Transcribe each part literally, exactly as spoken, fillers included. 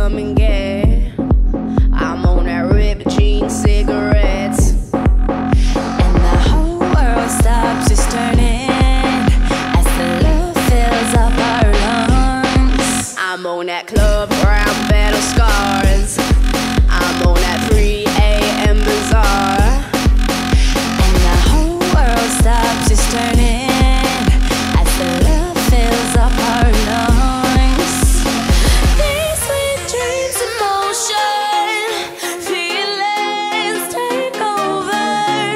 come and get. I'm on that ripped jean cigarettes, and the whole world stops just turning as the love fills up our lungs. I'm on that club brown battle scars. I'm on that three A M bazaar, and the whole world stops just turning as the love fills up our lungs. These sweet dreams in motion, feelings take over,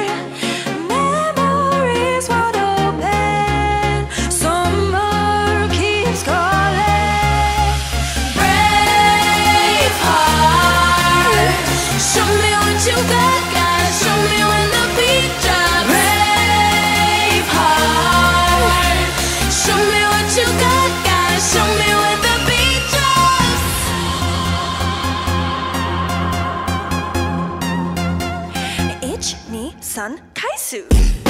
memories wide open, summer keeps calling. Brave heart, show me what you got, gotta show me when the beat drops. Brave heart, show me what you got, gotta show me when the beat drops. Ich ni san kaisu.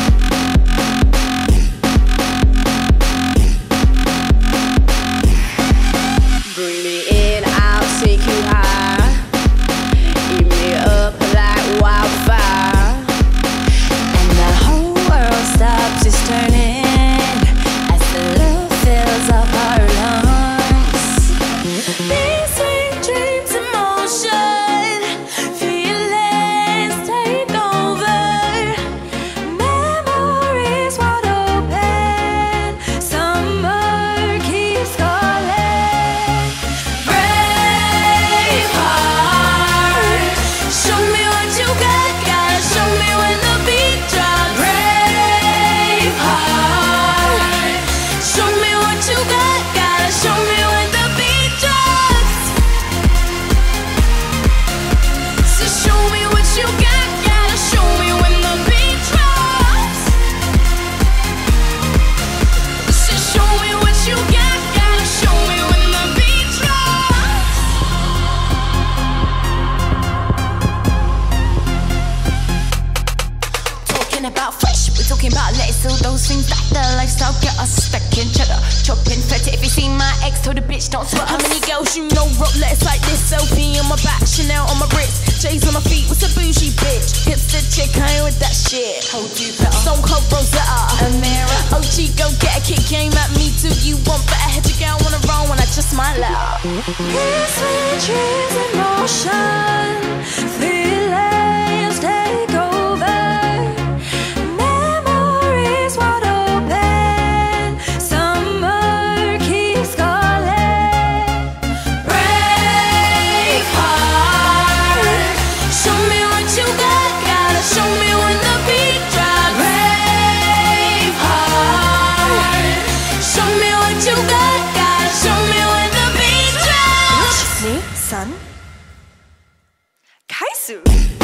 Bring me in, I'll take you high. Eat me up like wildfire, and the whole world stops just turning as the love fills up our lungs. These sweet dreams in motion, feelings take over, memories wide open, summer keeps calling. Brave heart, show me what you got, gotta show me when the beat drops. Brave heart, show me what you got, gotta show me when the beat drops. So show me what you got, gotta show me when the beat drops. So show me what you got, gotta show me when the beat drops. Talking about fresh, we're talking about lettuce, all those things that the lifestyle get us stacking cheddar, chopping feta. If you see my ex, told a bitch don't sweat. How many girls you know rock lettuce like this? Selfie on my back, Chanel on my wrist, J's on my feet. What's a bougie bitch? Hipster chick, I ain't with that shit. Hold you better. Stone Cold Rosetta, Amira. O G, go get a kick game at me too. You want better head to girl wanna roll when I just might let her. These sweet dreams in motion, feelings take over, memories wide open, summer keeps calling. Brave heart, show me what you got, gotta show me when the beat drops. Brave heart, show me what you got, gotta show me when the beat drops. Ni san kaisu.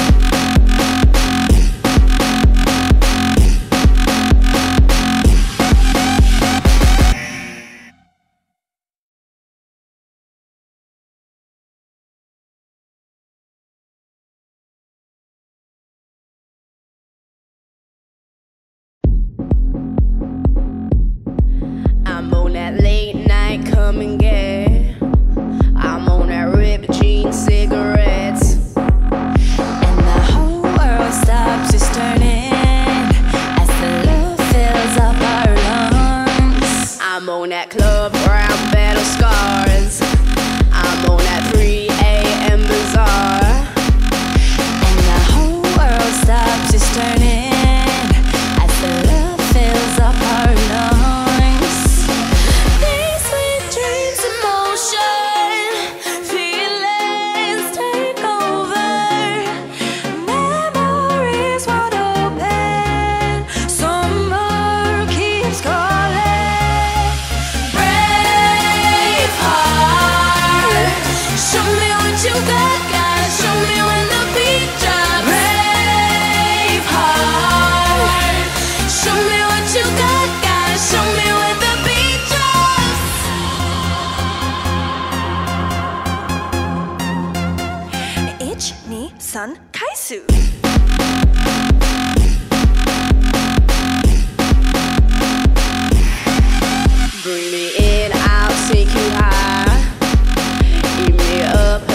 I'm on that late night come and get. I'm on that ripped jean cigarettes, and the whole world stops just turning as the love fills up our lungs. I'm on that club brown battle scars. I'm on that three A M bazaar, and the whole world stops just turning as the love fills up our lungs. These sweet dreams in motion, feelings take over, memories wide open, summer keeps calling. Brave heart, show me what you got, gotta show me when the beat drops. Brave heart, show me what you got, gotta show me when the beat drops. Ich ni san kaisu. Bring me in, I'll take you high. Eat me up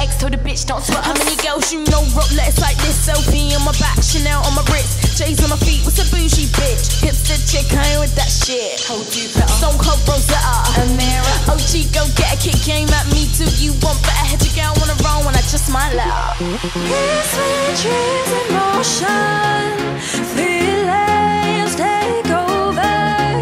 ex told a bitch don't sweat. How many girls you know rock letters like this? Sophie on my back, Chanel on my wrist, J's on my feet. What's a bougie bitch? Hipster chick, I ain't with that shit. Hold you better. Stone Cold Rosetta, Amira. O G, go get a kick game at me too. You want better head your girl wanna roll when I just might let. Here's when dreams in motion, feelings take over,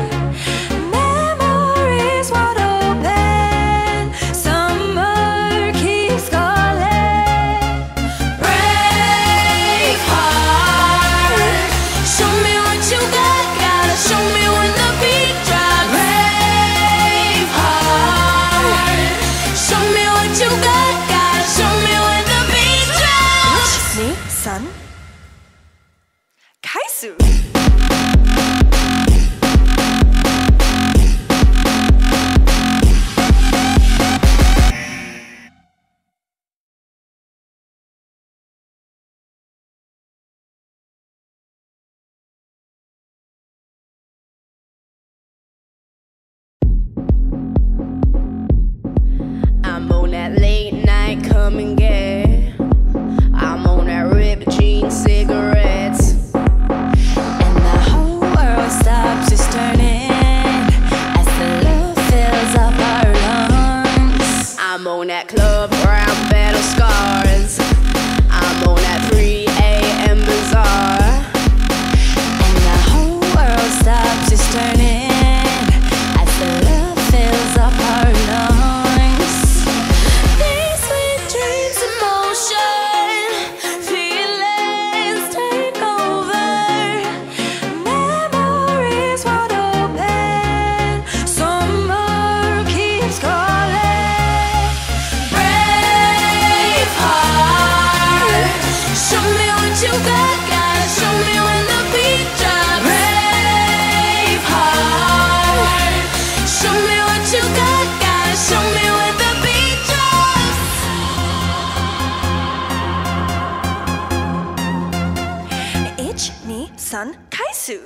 memories wide open, summer keeps calling. Brave heart, show me what you got, gotta show me when the beat drops. Brave heart, show me what you got, gotta show me when the beat drops. Me, son, Kaisu. I'm on that late night, come and get. I'm on that ripped jeans, cigarettes, And the whole world stops just turning as the love fills up our lungs. I'm on that club round battle scars. I'm on that three A M bazaar. And the whole world stops just turning as the love fills up our lungs. These sweet dreams in motion, feelings take over, memories wide open, summer keeps calling. Brave heart, show me what you got, gotta show me when the beat drops. Brave heart, show me what you got, gotta show me when the beat drops. Ich, ni, san, Kaisu.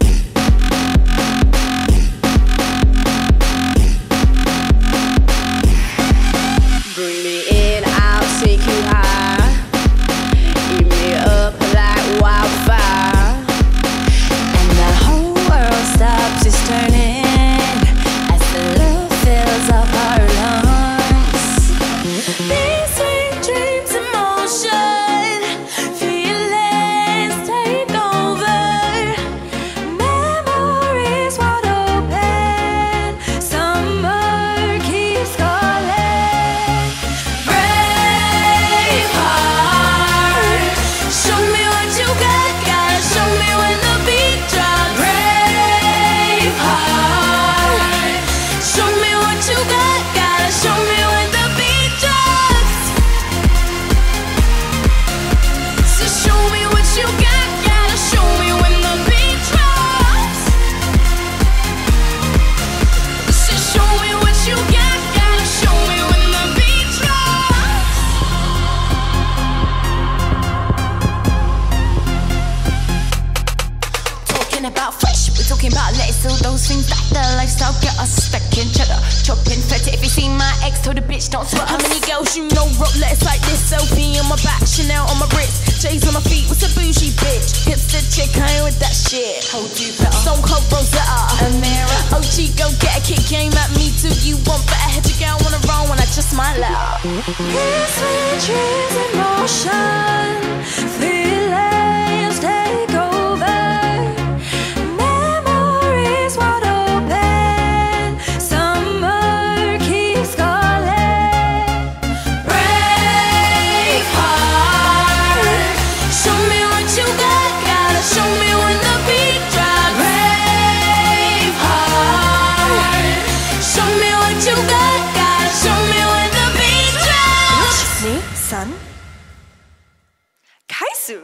Bring me in, I'll take you high. Eat me up like wildfire. And the whole world stops just turning as the love fills up our lungs. These sweet dreams in motion, feelings take over, memories wide open, summer keeps calling. Brave heart, show me what you got, gotta show me when the beat drops. Brave heart, show me what you got, gotta show me when the beat drops. So show me what you got, gotta show me when the beat drops. So show me what you got, gotta show me when the beat drops. Talking about fresh, we're talking about lettuce, all those things that the lifestyle get us stacking cheddar, chopping feta. If you see my ex told a bitch don't sweat. How many girls you know rock letters like this? Sophie on my back, Chanel on my wrist, J's on my feet. What's a bougie bitch? Hipster chick, I ain't with that shit. Hold you better. Stone Cold Rosetta, Amira. O G, go get a kick game at me too. You want better head your girl wanna roll when I just might let. Here's when dreams in motion, feelings take over, memories wide open, summer keeps calling. Brave heart, show me what you got, gotta show me when the beat drops. Brave heart, show me what you got, gotta show me when the beat drops. Me, son, Kaisu.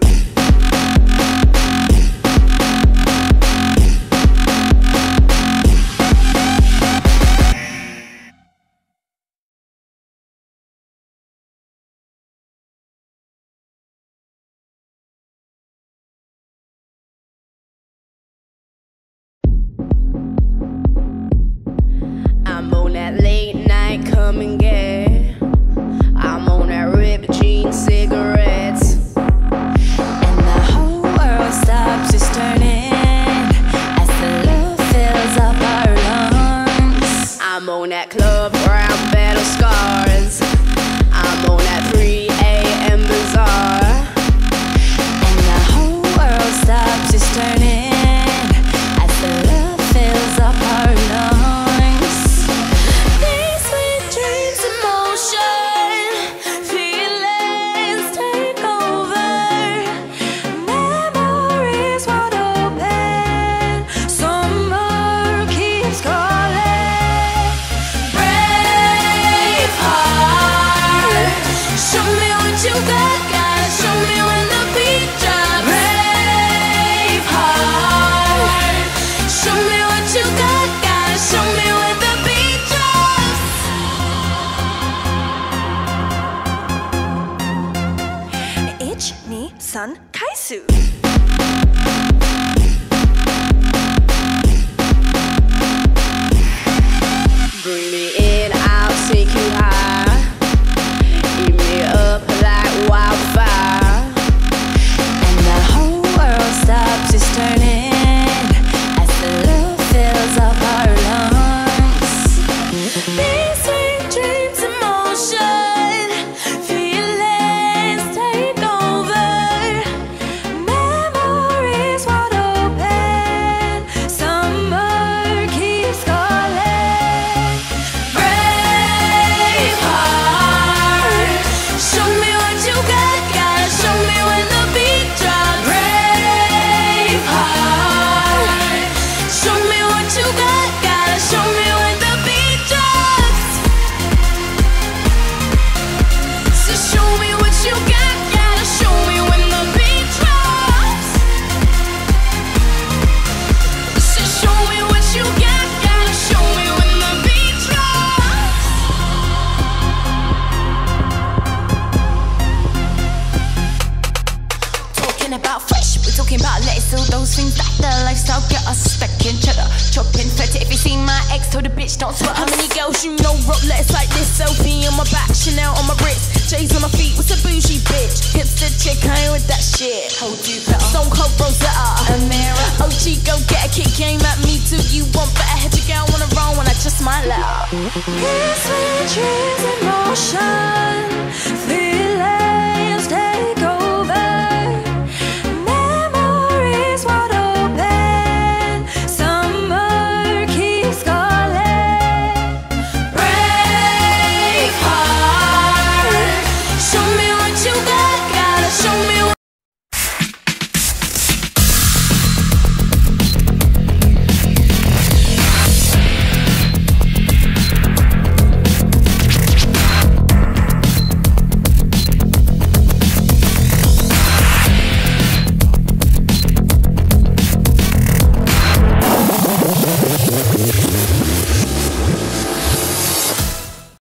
I'm on that late night, come and get. I'm on that ripped jeans. you got, gotta show me when the beat drops. Braveheart, show me what you got, gotta show me when the beat drops. Ich ni san kaisu. Bring me in, I'll take you high. Eat me up like wildfire. And the whole world stops just turning as the love fills up our lungs. These sweet dreams in motion, feelings take over. Memories wide open, summer keeps calling. Braveheart, show me what you got, gotta show me when the beat drops. Braveheart, show me what you got, gotta show me when the beat drops. So show me what you got, gotta show me when the beat drops. So show me what you got, gotta show me when the beat drops. Talking about fresh, we're talking about lettuce, all those things that the lifestyle get us stacking cheddar, chopping feta. If you see my ex, told the bitch don't sweat. How many girls you know rock lettuce like this? Selfie on my back, Chanel on my wrist, J's on my feet. What's a bougie bitch? Hipster chick, I ain't with that shit. Hold you better. Stone Cold Rosetta, Amira. O G, go get a kick game at me too. You want better head your girl wanna roll when I just might let her. These sweet dreams in motion,